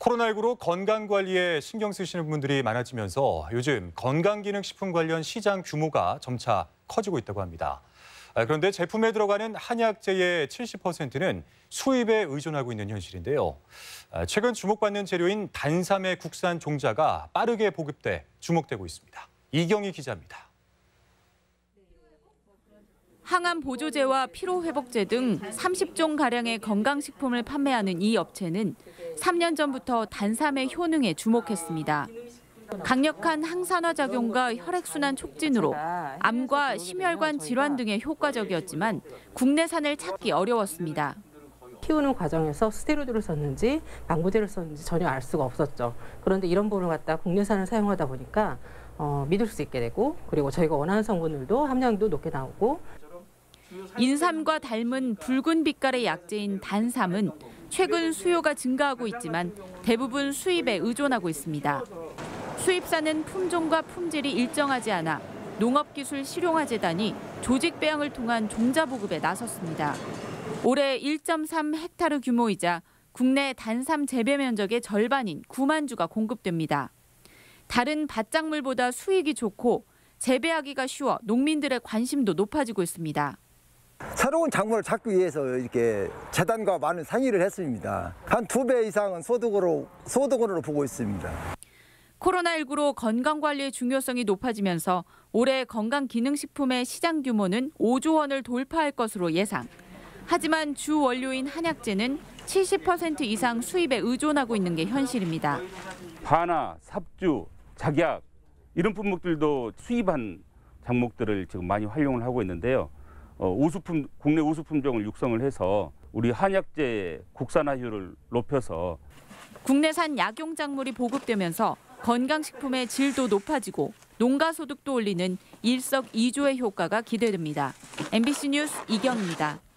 코로나19로 건강관리에 신경 쓰시는 분들이 많아지면서 요즘 건강기능식품 관련 시장 규모가 점차 커지고 있다고 합니다. 그런데 제품에 들어가는 한약재의 70%는 수입에 의존하고 있는 현실인데요. 최근 주목받는 재료인 단삼의 국산 종자가 빠르게 보급돼 주목되고 있습니다. 이경희 기자입니다. 항암 보조제와 피로회복제 등 30종가량의 건강식품을 판매하는 이 업체는 3년 전부터 단삼의 효능에 주목했습니다. 강력한 항산화 작용과 혈액순환 촉진으로 암과 심혈관 질환 등에 효과적이었지만 국내산을 찾기 어려웠습니다. 키우는 과정에서 스테로이드를 썼는지 방부제를 썼는지 전혀 알 수가 없었죠. 그런데 이런 부분을 갖다 국내산을 사용하다 보니까 믿을 수 있게 되고, 그리고 저희가 원하는 성분들도 함량도 높게 나오고. 인삼과 닮은 붉은 빛깔의 약재인 단삼은 최근 수요가 증가하고 있지만 대부분 수입에 의존하고 있습니다. 수입산은 품종과 품질이 일정하지 않아 농업기술실용화재단이 조직 배양을 통한 종자 보급에 나섰습니다. 올해 1.3 헥타르 규모이자 국내 단삼 재배 면적의 절반인 9만 주가 공급됩니다. 다른 밭작물보다 수익이 좋고 재배하기가 쉬워 농민들의 관심도 높아지고 있습니다. 새로운 작물을 찾기 위해서 이렇게 재단과 많은 상의를 했습니다. 한 2배 이상은 소득으로 보고 있습니다. 코로나19로 건강관리의 중요성이 높아지면서 올해 건강기능식품의 시장 규모는 5조 원을 돌파할 것으로 예상. 하지만 주 원료인 한약재는 70% 이상 수입에 의존하고 있는 게 현실입니다. 반화, 삽주, 작약 이런 품목들도 수입한 작목들을 지금 많이 활용을 하고 있는데요. 국내 우수 품종을 육성을 해서 우리 한약재의 국산화율을 높여서 국내산 약용작물이 보급되면서 건강식품의 질도 높아지고 농가 소득도 올리는 일석이조의 효과가 기대됩니다. MBC 뉴스 이경입니다.